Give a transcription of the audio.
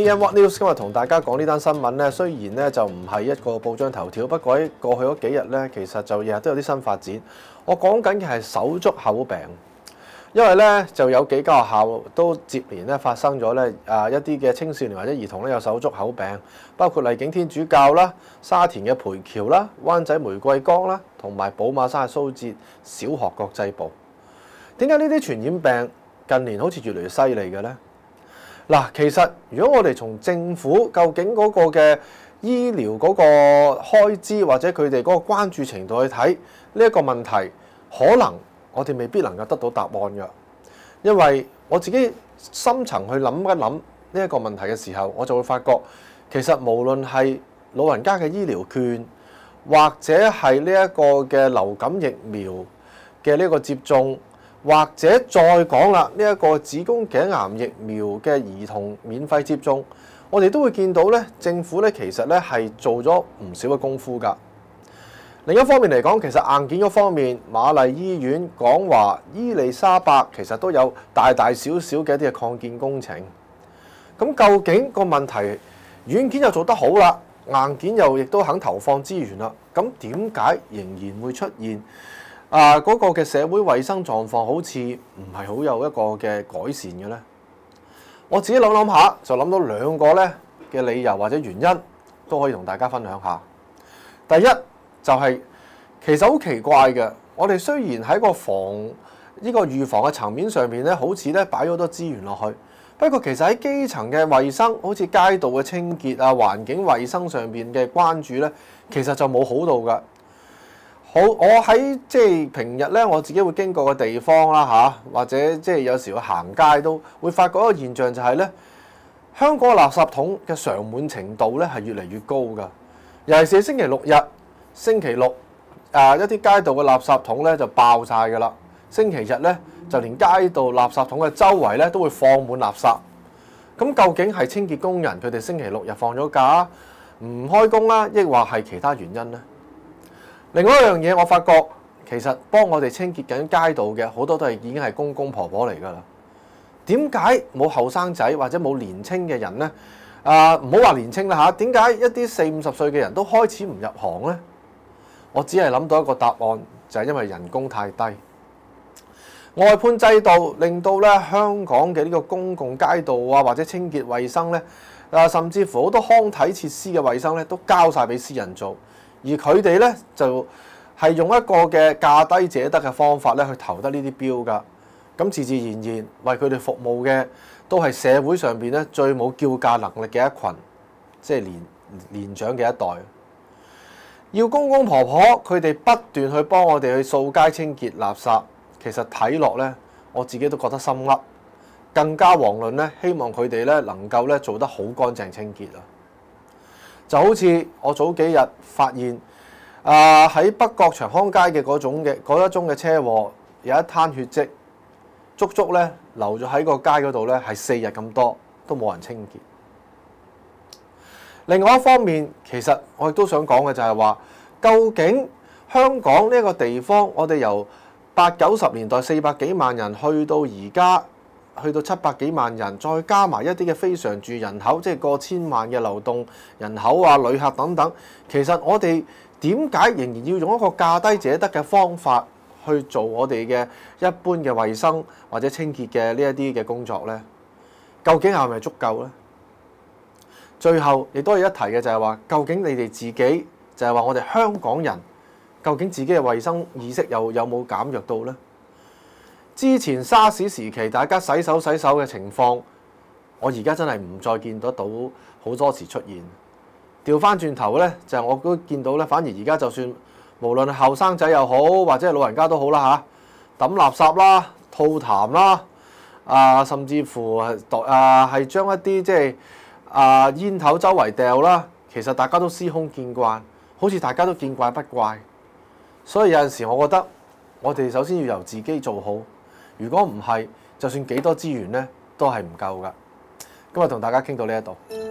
AM What News 今日同大家講呢單新聞咧，雖然咧就唔係一個報章頭條，不過喺過去嗰幾日咧，其實就日日都有啲新發展。我講緊嘅係手足口病，因為咧就有幾間學校都接連咧發生咗咧一啲嘅青少年或者兒童咧有手足口病，包括麗景天主教啦、沙田嘅培僑啦、灣仔玫瑰崗啦，同埋寶馬山嘅蘇浙小學國際部。點解呢啲傳染病近年好似越嚟越犀利嘅咧？嗱，其實如果我哋從政府究竟嗰個嘅醫療嗰個開支或者佢哋嗰個關注程度去睇呢一個問題，可能我哋未必能夠得到答案嘅，因為我自己深層去諗一諗呢一個問題嘅時候，我就會發覺其實無論係老人家嘅醫療券，或者係呢一個嘅流感疫苗嘅呢個接種，或者再講啦，呢一個子宮頸癌疫苗嘅兒童免費接種，我哋都會見到咧，政府咧其實咧係做咗唔少嘅功夫㗎。另一方面嚟講，其實硬件嗰方面，瑪麗醫院、廣華、伊利沙伯其實都有大大小小嘅一啲嘅擴建工程。咁究竟個問題，軟件又做得好啦，硬件又亦都肯投放資源啦，咁點解仍然會出現嗰個嘅社會衞生狀況好似唔係好有一個嘅改善嘅咧？我自己諗下，就諗到兩個咧嘅理由或者原因，都可以同大家分享下。第一就係其實好奇怪嘅，我哋雖然喺個預防嘅層面上面咧，好似咧擺咗好多資源落去，不過其實喺基層嘅衞生，好似街道嘅清潔啊、環境衞生上邊嘅關注咧，其實就冇好到㗎。好，我喺即係平日咧，我自己會經過嘅地方啦或者即係有時去行街都會發覺一個現象就係咧，香港嘅垃圾桶嘅常滿程度咧係越嚟越高㗎。尤其是星期六日、星期六一啲街道嘅垃圾桶咧就爆晒㗎啦。星期日咧就連街道垃圾桶嘅周圍咧都會放滿垃圾。咁究竟係清潔工人佢哋星期六日放咗假唔開工啦，抑或係其他原因咧？另外一樣嘢，我發覺其實幫我哋清潔緊街道嘅好多都係已經係公公婆婆嚟㗎啦。點解冇後生仔或者冇年青嘅人呢？唔好話年青啦嚇，點解一啲40-50歲嘅人都開始唔入行呢？我只係諗到一個答案，就係因為人工太低。外判制度令到咧香港嘅呢個公共街道或者清潔衞生咧，甚至乎好多康體設施嘅衞生咧都交晒俾私人做。而佢哋咧就係用一個嘅價低者得嘅方法咧去投得呢啲標㗎，咁自自然然為佢哋服務嘅都係社會上邊咧最冇叫價能力嘅一群，即係年長嘅一代。要公公婆婆佢哋不斷去幫我哋去掃街清潔垃圾，其實睇落咧我自己都覺得心噏，更加遑論咧希望佢哋咧能夠咧做得好乾淨清潔啊！就好似我早幾日發現，喺北角長康街嘅嗰一宗嘅車禍，有一灘血跡，足足咧留咗喺個街嗰度咧係4日咁多，都冇人清潔。另外一方面，其實我亦都想講嘅就係話，究竟香港呢一個地方，我哋由80-90年代400幾萬人去到而家，去到700幾萬人，再加埋一啲嘅非常住人口，即係過千萬嘅流動人口旅客等等。其實我哋點解仍然要用一個價低者得嘅方法去做我哋嘅一般嘅衞生或者清潔嘅呢一啲嘅工作呢？究竟係咪足夠呢？最後亦都有一提嘅就係話，究竟你哋自己就係話我哋香港人，究竟自己嘅衞生意識有冇減弱到呢？之前沙士時期大家洗手嘅情況，我而家真係唔再見得到好多時出現。調翻轉頭咧，就係我都見到咧，反而而家就算無論係後生仔又好，或者係老人家都好啦嚇，抌垃圾啦、吐痰啦，甚至乎係將一啲即係煙頭周圍掉啦，其實大家都司空見慣，好似大家都見怪不怪。所以有陣時，我覺得我哋首先要由自己做好。如果唔係，就算幾多資源咧，都係唔夠㗎。今日同大家傾到呢一度。